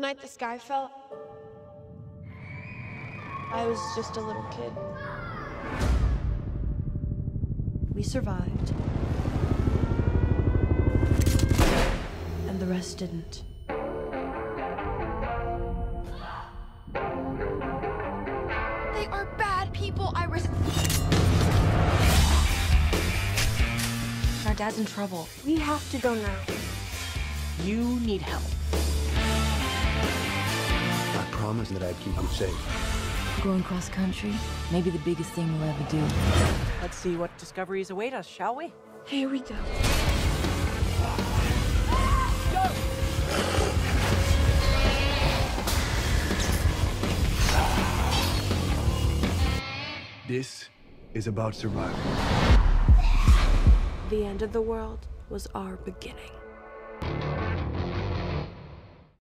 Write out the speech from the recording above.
The night the sky fell, I was just a little kid. We survived. And the rest didn't. They are bad people, Iris. Our dad's in trouble. We have to go now. You need help. I promised that I'd keep you safe. Going cross country, maybe the biggest thing we'll ever do. Let's see what discoveries await us, shall we? Here we go. This is about survival. The end of the world was our beginning.